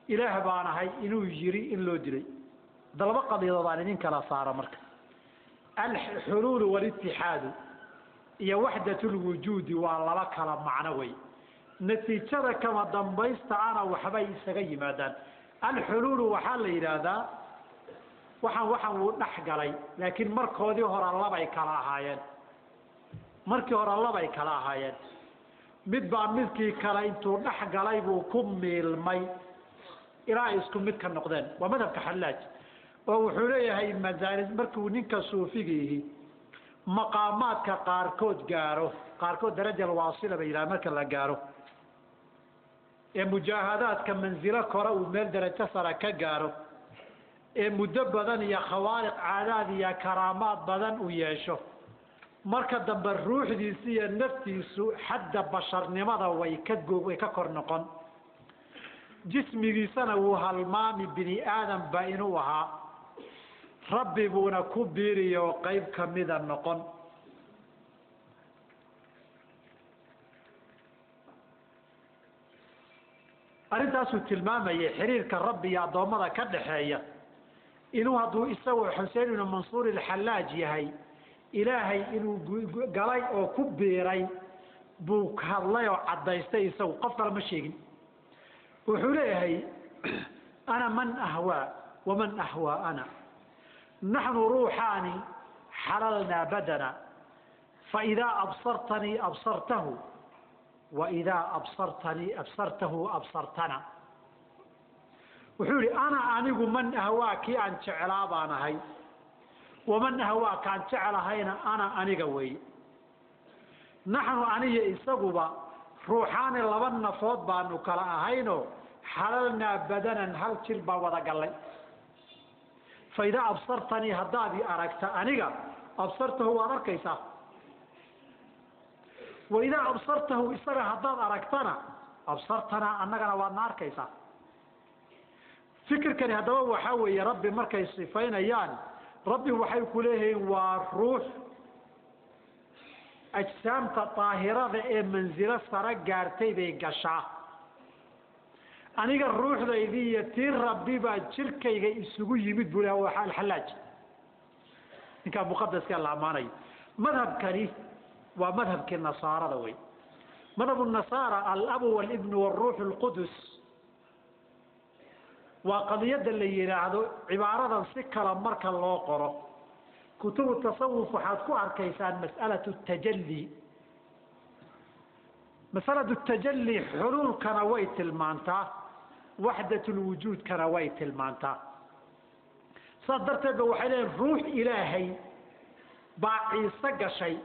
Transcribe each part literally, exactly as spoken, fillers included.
إله بانا هاي إنو يجري إن لو دري ضرب قضية ضالين كلا صار مركز الحلول والاتحاد هي وحدة الوجود والله كلام معنوي نتيجة كما ضمبيست أنا وحبي سجي مادان الحلول وحال إلى وحن وحن نحجري لكن مركودي هر الله بيكلاهاين مركي هر الله بيكلاهاين مدبع ملكي كلا انتو نحجري بكم المي إرائسكم مد كالنقدان ومذهب كحلاج وحوليه هاي المزارز مركو نينكا صوفيه مقامات كقاركود قارو قاركود درجة الواصلة بإلى مركا لا قارو مجاهدات كمنزلة كرة وميل درجة سرى كقارو مدبضا يا خوارق عادات يا كرامات بدن وياشو مركا دنب الروح دي سيا نفتي سو حد بشر نمضى ويكدقو ويككر نقن جسمي سنة وهالمامي بني آدم بينوها ربي بونا كبيري وقيب كميدا النقن أرنتاسو التلمامة يحرير كالربي يا دومضة كدحية إنو هدو إساوي حسين من منصور الحلاج يهي إلهي إنو قلي أو كبيري بوك هالله وعدايستي إساو قفر مشيقن وحوليهي أنا من أهوى ومن أهوى أنا نحن روحاني حللنا بدنا فإذا أبصرتني أبصرته وإذا أبصرتني أبصرته أبصرتنا وحولي أنا أنيق من أهواك أن تعلابانا هاي ومن أهواك أن تعلهين أنا أنيقوي نحن أني إساقبا روحاني لبن فوض بانو كلا هينو حللنا بدنا هل تلبا وذا لي فإذا أبصرتني هدابي أركت أنيقا أبصرته وأركيسا وإذا أبصرته إساقا هداب أركتنا أبصرتنا أننا وأنا أركيسا فكر كان هدوا وحاول يا ربي مركز صفين أيان ربي وحي كله والروح أجسام طاهرة منزلة سرق جارتي بيقشع أنا الروح ذي يتير ربي بشركة يسوي يمد بله وحال الحلاج إن كان مقدس كان العماني مذهب كريه ومذهب كالنصارى ذوي مذهب النصارى الأب والابن والروح القدس وقضية اللي يراعدو عبارة سكرة مركا الله قرأ كتب التصوف حاتكو عركيسان مسألة التجلي مسألة التجلي حلول كنويت المانتا وحدة الوجود كنويت المانتا صدرت بوحيلين روح إلهي باعي صق شيء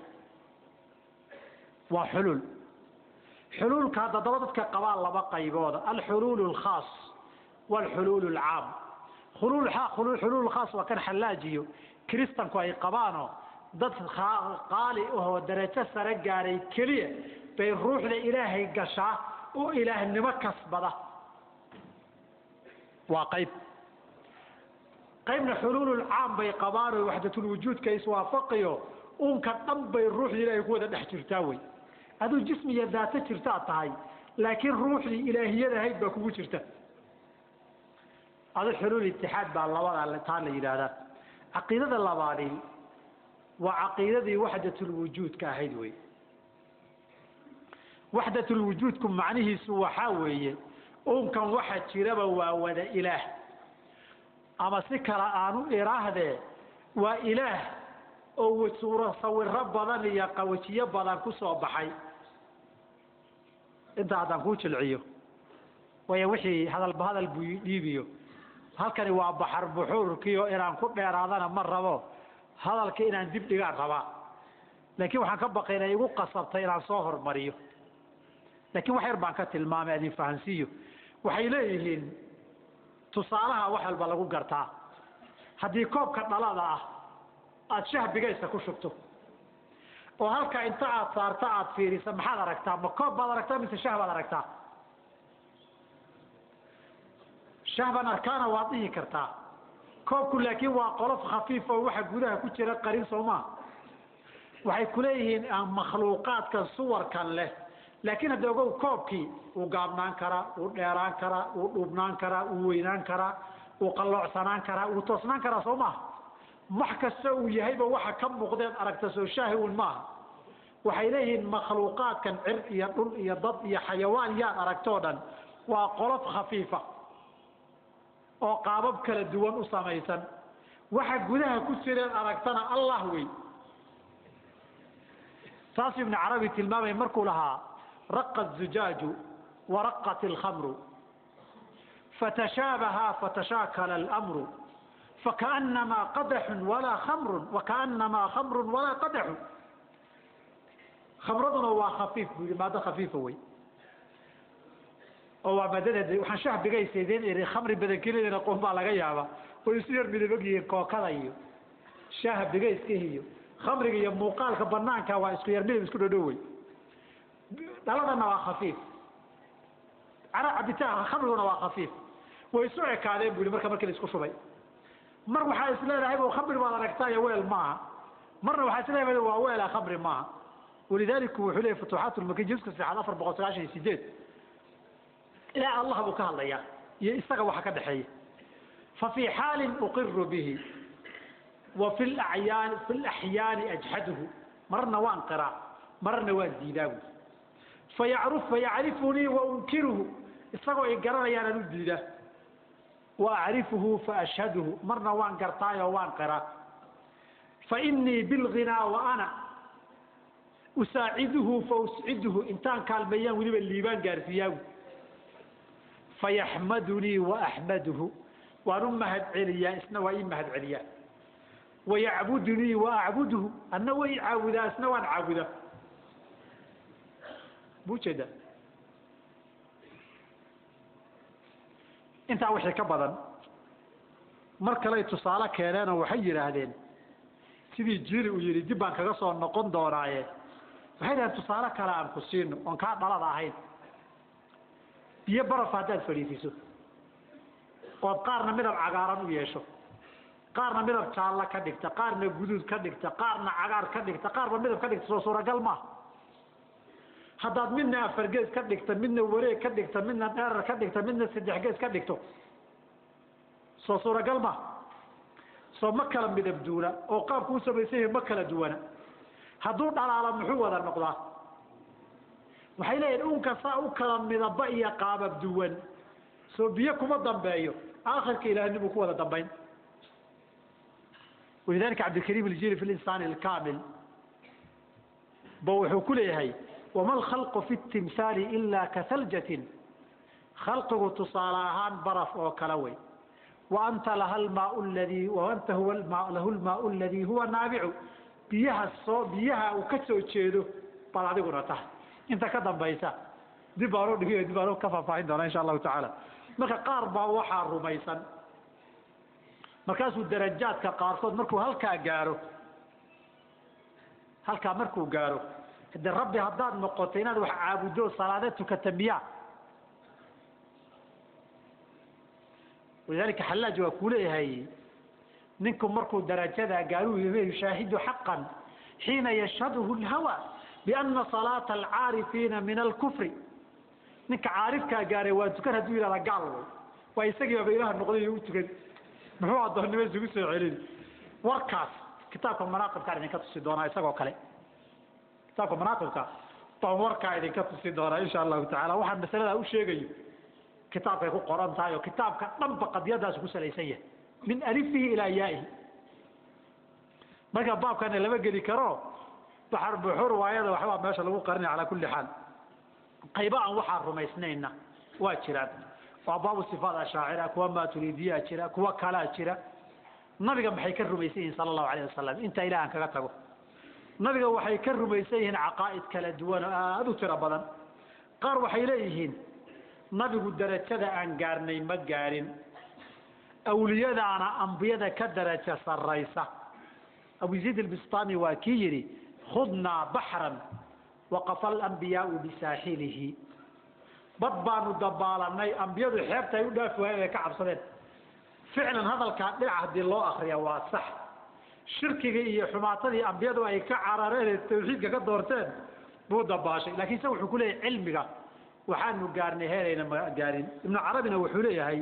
وحلول حلول كهذا ضبطت كقبال لبقى يبوض الحلول الخاص والحلول العام حلول حلول حلول الخاص وكان حلاجيو كريستان كوي قبانو ضد قالي وهو درجة سرقاري كلية بين روح لإلهي قشع وإله النمكس بدا وقيب قيمنا حلول العام بي قبانو وحدة الوجود كيس وافقيو ومكان أم بين روح لإلهي قوة نحترتاوي هذا الجسم يذات ترتاطهاي لكن روح لإلهي هاي بكو ترتا هذا الحلول الاتحاد بأ الله وضع تعالى إلى هذا عقيدة اللباري وعقيدة وحدة الوجود كاهدوي وحدة الوجود كم معنيه سوى حاوية أم كان واحد شربا ووذا إله أما سكر آنو إراه ذا وإله أو سورة صور رب ظن يقوتي بلا كسو بحي انت هذا كوش العيو ويوحي هذا هذا البيبيو halkani waa baxar buxuurkiyo inaan ku dheeraadana ma rabo hadalka inaan dib dhigaan rabaa laakiin waxaan ka baqaynaa igu qasabtay inaan soo hormariyo laakiin wax yar baan ka tilmaamay adin fahansiyo waxay leeyihiin tusaalaha wax walba lagu gartaa haddii koobka dhalada ah aad shahbigaysa ku shubto oo halka inta aad saarta aad fiiriso maxaad aragtaa ma koob baad aragtaa mise shah baad aragtaa شهبا أركانا واضيه كرتا كوبكو لكن وقلف خفيفة وواحد قدها كتيرا قرين صوما وحي كليهن مخلوقات كالصور كان له laakiin hadda ogow koobkii uu gaabnaan karaa uu dheeraan karaa uu dhubnaan karaa uu weynaan karaa uu qalloocsanaan karaa uu toosnaan karaa soo maaha wax kasta uu yahayba waxa ka muuqdeed aragta soo shaahi un maaha waxay leeyihiin makhluuqaadkan cir iyo dhul iyo dad iyo xayawaan yaad aragtoo dhan waa qolof khafiifa oo qaabab kala duwan u samaysan waxa gudaha ku jireen aragtana allah wey taas ibn arabi tilmaamay markuu lahaa raqa الزجاج ورقت الخمر فتشابها فتشاكل الأمر فكأنما قدح ولا خمر وكأنما خمر ولا قدح خمرضنا هو خفيف ماذا خفيف هو oo badalada waxaan shaax bigay seedeen ee khamri badan keenayna qof baa laga yaaba oo isir midabagii kookada iyo shaax bigay iskihiyo khamriga iyo muuqaalka banaanka waa isku yar midab isku dhadhow daladana waa khafiif ara cabitaan khamriguna waa khafiif way soo ekaadeen buu marka markii la isku shubay mar waxa isleedahay oo khamri baa aragtay weel ma marna waxa isleedahay waa weel khamri ma ولذلك وحلي فتوحات المكي جزء ساعة أفر بقصة عشان سجاد إلى الله بكاه الله يا يستغى وحكا دحية ففي حال أقر به وفي الأعيان في الأحيان أجحده مرنا وان قراء مرنا وان ديناوي فيعرف فيعرفني وأنكره استغى إقرار يا نديده وأعرفه فأشهده مرنا وان قرطايا وان قراء فإني بالغنى وأنا أساعده فأسعده إنتان كالبيان وليب الليبان قارسياوي فيحمدني وأحمده ونمهد عليا إسنوى إمهد عليا ويعبدني وأعبده أنه يعبد أسنوى عابده بوشدا انت وحي كبدا marka la tusaale keenana waxay yiraahdeen sidii jiri u yiri dib baan kaga soo noqon doonaaye waxay yiraahdeen tusaale kale aan ku siino on ka dhalada ahayd biyo baraf hadaad fariisiso oo qaarna midab cagaaran u yeesho qaarna midab jaalla ka dhigta qaarna guduud ka dhigta qaarna cagaar ka dhigta qaarba midab ka dhigta soo suuragal ma haddaad midna afar gees ka dhigta midna wareeg ka dhigta midna dheerar ka dhigta midna saddex gees ka dhigto soo suuragal ma soo ma kala midab duuna oo qaabku u sameeyay ma kala duwana hadduu dhalaala muxuu wada noqdaa waxay leeyihiin uunka saa u kala midaba iyo qaabab duwan soo biyo kuma dambeeyo aakhirka ilaahay buu ku wada dambeyn ولذلك عبد الكريم الجيري في الإنسان الكامل بوحو كله وما الخلق في التمثال إلا كثلجة خلقه تصالحان برف وكلوي وأنت لها الماء الذي وأنت هو الماء له الماء الذي هو نابع بيها الصو بيها وكسو تشيدو طلع دي قرطه انت كدن بيسا دي بارو دي دي بارو كفا فاين دونا ان شاء الله تعالى marka qaar baa waxa rumaysan markaas uu darajaadka qaarkood markuu halka gaaro halka markuu gaaro hada rabbi hadaad noqoto inaad wax caabudo salaadatu ka tabiya ولذلك حلاج وكوليه منكم مركو درجة قالوا يشاهد حقا حين يشهده الهوى بأن صلاة العارفين من الكفر نك عارفك قاري وانتكر هدو إلى رقال ويساقي بإله النقضي يوتكر محوى الظهر نميز يقصر عليه وركاس كتابك المناقب كان ينكتو السيدونا يساقوا كلي كتابك المناقب كان طوركا ينكتو السيدونا إن شاء الله تعالى واحد مسألة أو شيء كتابك يقول قرآن تايو كتابك طبق قد يداس كسليسيه من ألفه إلى يائه marka baabkan laba geli karo baxar buxur waayada waxba meesha lagu qarnay ala kulli xaal qayba aan waxa rumaysnayna waa jiraan waa baabu sifaad ashaacira kuwa ma turiidiya jira kuwa kala jira nabiga maxay ka rumaysan sallallahu alayhi wasallam inta ilaahan kaga tago nabiga waxay ka rumaysan aqaaid kala duwan aad u tira badan qaar waxay leeyihiin nabigu darajada aan gaarnay ma gaarin awliyadaana anbiyada ka daraja sarraysa أبو زيد البسطامي وكيري خضنا بحرا وقف الأنبياء بساحله بضبان الدبالاني أنبياء حيبتا يدافوا هذا كعب صديد فعلا هذا الكعب للعهد الله آخر يا صح شركي حماطني أنبياء أي كعرارين التوحيد كدورتين buu dabaashay laakiin se wuxuu ku leeyahay cilmiga waxaanu gaarnay heerayna ma gaarin ibnu carabina wuxuu leeyahay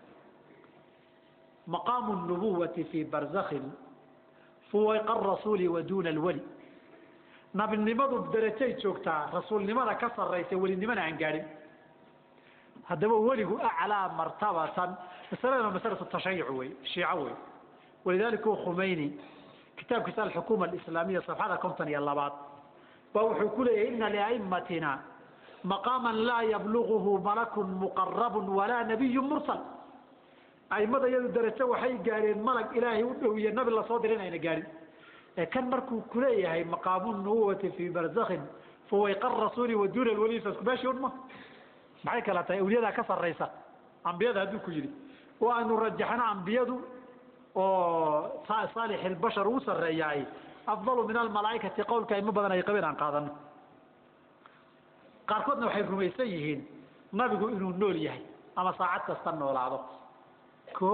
maqaamu nubuwati fi barzakhin fuwayqa arasuuli wa duuna alwali nabinimadu darajay joogtaa rasuulnimada ka sarraysa welinimana aan gaadhin haddaba weligu aclaa martabatan masaladana masalatu tashayuc wey shiico wey walidaalika uu khumeyni kitaabkiisa alxukuuma alislaamiya safxada konton iyo labaad baa wuxuu ku leeyahay ina lia'immatina maqaaman laa yabluguhu malakun muqarabun walaa nabiyun mursal a'immada iyadu darajo waxay gaadheen malag ilaahay u dhow iyo nabi lasoo dirin ayna gaadhin ee kan markuu ku leeyahay maqaamu nubuwati fii barzakhin fuwayqa arasuuli wa duuna alwali fasku meeshii un ma maxay kala tahay awliyadaa ka sarraysa ambiyada hadduu ku yidhi oo aanu rajaxno ambiyadu oo saalix albashar ugu sarreeyaay afdalu min almalaa'ikati qowlka imo badan ay qabeen aan qaadano qaarkoodna waxay rumaysan yihiin nabigu inuu nool yahay ama saacad kasta noolaado ko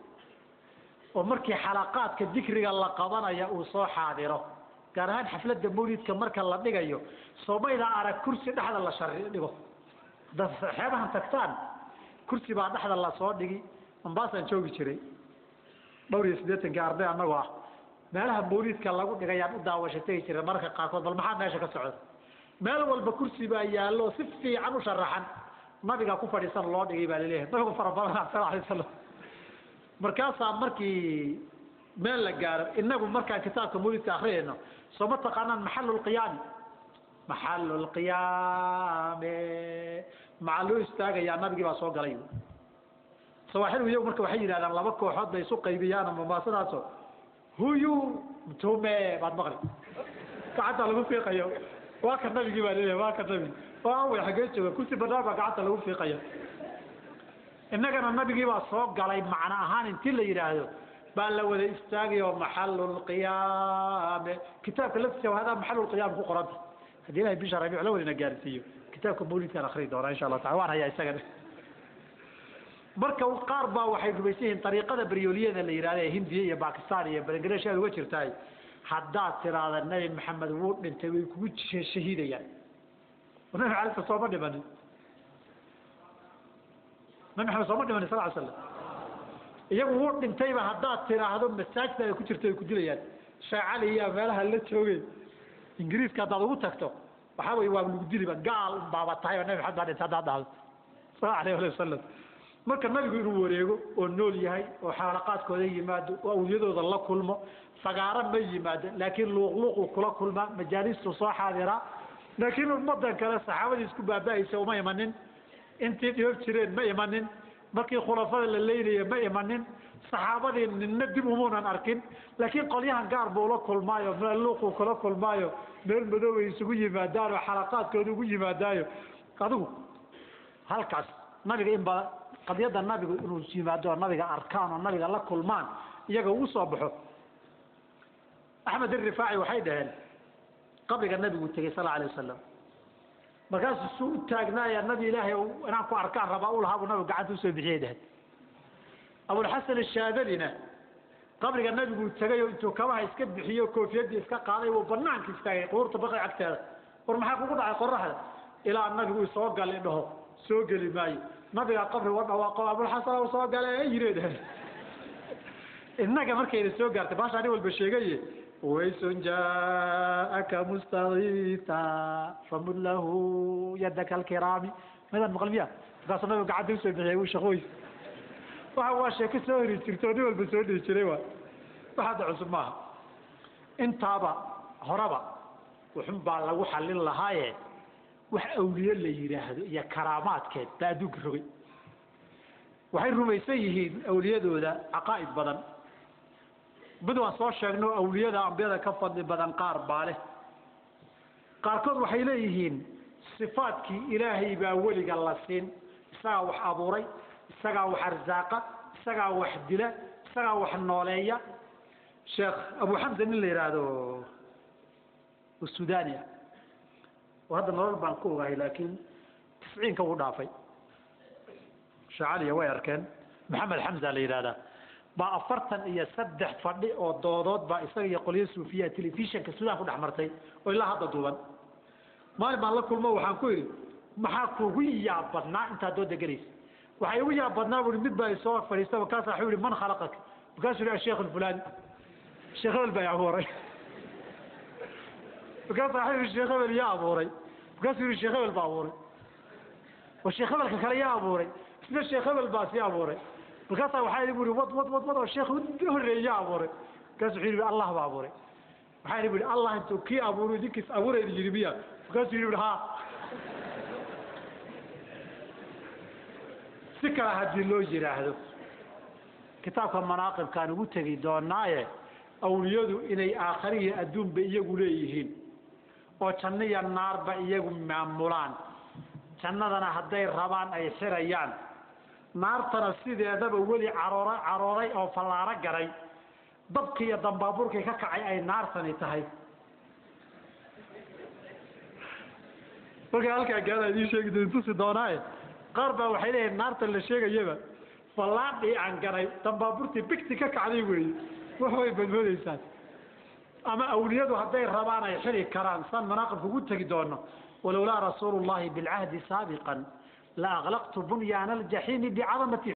oo markii xalaqaadka dikriga la qabanaya uu soo xaadiro gaar ahaan xafladda mawlidka marka la dhigayo soomayda arag kursi dhexda la shari dhigo dad xeebahan tagtaan kursi baa dhexda la soo dhigi Mombasa joogi jiray dhowr iyo siddeetan arday anagoo ah meelaha mawlidka lagu dhigayaan u daawashatay jiray marka qaarkood bal maxaa meesha ka socda meel walba kursi baa yaallo si fiican u sharaxan nabiga ku fadhiisan loo dhigay baa leeyahay nabigu farabadan sallallahu alayhi wasallam markaasaa markii meel la gaaro inagu markaan kitaabka mawlidka akhriyayno soo ma taqaanaan maxallul qiyaam maxallul qiyaam macallo istaagaya nabigi baa soo galay sawaaxil iyagu marka waxay yiraahdaan laba kooxood bay isu qaybiyaan ama maasadaas huyu tume baad maqli gacanta lagu fiiqayo waa ka nabigi baa leeyahay waa ka nabi waa way xagee jooga kursi banaaba gacanta lagu fiiqayo innagana nabigi baa soo galay macna ahaan intii la yiraahdo baa la wada istaagayo maxallul qiyaam kitaabka laftiisa hada maxallul qiyaam ku qoran hadii ilaahay bisha rabiic la wadina gaarsiiyo kitaabka mawlidka akhri doona insha Allah ta'ala waan haya isaga marka qaar baa waxay rumaysiin tariiqada baryooliyada la yiraahdo Hindiya iyo Pakistan iyo Bangladesh ay uga jirtay hadda tiraada nabi maxamed wuu dhintay way kugu shahiidayaan ونحن على الصواب دبنا ما نحن صواب دبنا صلى الله عليه وسلم iyagu wuu dhintay ba haddaad tiraahdo masaajidka ay ku jirto ay ku dilayaan shaacali iyo meelaha la joogay ingiriiska haddaad ugu tagto waxa way waa lagu diliba gaal baaba tahay oo nabi maxamed baa dhintay haddaad dhahdo sallallahu alayhi wasallam marka nabigu inuu wareego oo nool yahay oo xalaqaadkooda yimaado oo awliyadooda la kulmo fagaara ma yimaado laakiin luuqluuqu kula kulma majaalistu soo xaadira laakiin ummadan kale saxaabadii isku baabaayay uma imanin intii dhiyoob jireen ma imanin markii khulafada la leeyahay ma imanin saxaabadii ninna dib umuunan arkin laakiin qolyahan gaar buu la kulmaayo meel luuqu kula kulmaayo meel madow ay isugu yimaadaan oo xalaqaadkooda ugu yimaadaayo adigu halkaas nabiga in baa qadiyada nabiga inuu yimaado nabiga arkaan oo nabiga la kulmaan iyaga uu soo baxo Ahmed al-Rifaa'i waxay dhaheen qabriga nabigu tagay sallallahu alayhi wasallam markaas suu taagnaaya nabi ilaahay inaan ku arkaan rabaa uu lahaa nabiga gacanta u soo bixiyay dhaheen Abu al-Hasan al-Shaadilina qabriga nabigu tagay intuu kabaha iska bixiyo koofiyadii iska qaaday oo banaanka istaagay qoorta baqay agteeda war maxaa kugu dhacay qorraxda ilaa nabigu soo galay dhaho soo gali maayo nabiga qabri wada waa qabo Abu al-Hasan soo galay yireedahay innaga markay soo gaartay baashani walba sheegay waysun jaaka mustaghita famullahu yadaka al-kirami madan maqalbiya kaas nabiga gacanta u soo bixiyay uu shaqooy waxa waa sheeko soo hiri jirto nin walba soo dhigi jiray waa waxa cusub maaha intaaba horaba wuxuu baa lagu xalin lahaaye wax awliye la yiraahdo iyo karaamaadkeed baa dug rogay waxay rumaysan yihiin awliyadooda aqaa'id badan بدو soo sheegno awliyada ambiyada ka fadli badan qaar baale qaarkood waxay leeyihiin sifaadkii ilaahay baa waliga la siin isaga wax abuuray isaga wax arzaaqa isaga wax dila isaga wax nooleeya sheekh Abu Hamza nin la yiraahdo Suudaaniya wada nolol baan ku ogahay laakiin tisciin ka u dhaafay shaaliya way arkeen Maxamed Hamza la yiraahdo ba afartan iyo saddex fadhi oo doodood ba isaga iyo qoliyo suufiya telefishinka Suudaan ku dhaxmartay oo ilaa hadda duuban maalin baan la kulmo waxaan ku yidhi maxaa kugu yaab badnaa intaad dooda gelaysa waxaa igu yaab badnaa bui mid baa soo fadhiista markaasaa wuxuu yihi man khalaqaka markaasuu yihi asheekh alfulaani sheekh hebel baa abuuray markaasaa wuxuu yihi sheekh hebel yaa abuuray markaasuu yihi sheekh hebel baa abuuray oo sheekh hebelka kale yaa abuuray isna sheekh hebel baa sii abuuray markaasaa waxaa yidhi bui wad wad wad wad oo sheekh horreeye yaa abuuray markaasuu wuxuu yidhi allah baa abuuray waxaa yidhi bui allah intuu kii abuuray idinkiis abuurayda yidhi miya markaasuu yidhi ha si kale haddii loo yidhaahdo kitaabka manaaqibkaan ugu tegi doonaaye awliyadu inay aakhariya adduunba iyagu leeyihiin oo janno iyo naarba iyagu maamulaan jannadana hadday rabaan ay xirayaan naartana sideedaba weli caroora carooray oo fallaaro garay dabkii iyo dambaaburkii ka kacay ay naartani tahay markaa halkaa gaala idiin sheegi doon tusi doonaaye qaar baa waxay leeyihin naarta la sheegayaba fallaadhii aan garay dambaaburtii bigti ka kacday weeye wax way badboodaysaan ama awliyadu hadday rabaan ay xiri karaan saan manaaqibka ugu tegi doono walowlaa rasuulu llahi bilcahdi saabiqan la aglaqtu bunyaana aljaxiimi bicadamati